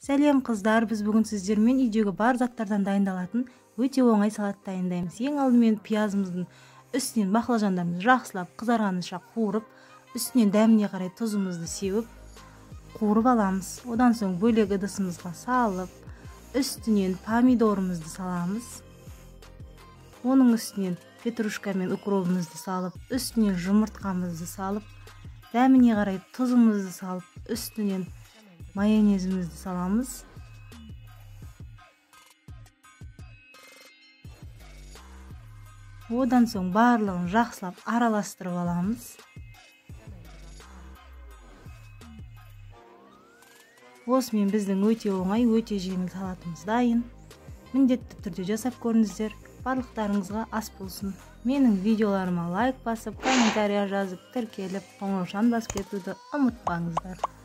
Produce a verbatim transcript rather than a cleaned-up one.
Сәлем қыздар, біз бүгін сіздермен үйдегі бар заттардан дайындалатын өте оңай салат дайындаймыз. Ең алдымен пиязымыздың үстінен бақылжандарымызды жақсылап қызарғанынша қуырып, үстінен дәміне қарай тұзымызды сеуіп, қуырып аламыз. Одан соң бөлек ыдысымызға салып, үстінен помидорымызды саламыз. Оның үстінен петрушка мен укропымызды салып, үстінен жұмыртқамызды салып, дәміне қарай тұзымызды салып, үстінен майонезімізді саламыз. Одан соң барлығын жақсылап араластырып аламыз. Осымен біздің өте оңай, өте жеңіл салатымыз дайын. Міндетті түрде жасап көріңіздер. Барлықтарыңызға ас болсын. Менің видеоларыма лайк басып, комментария жазып, тіркеліп, қоңыраушан басып кетуді ұмытпаңыздар.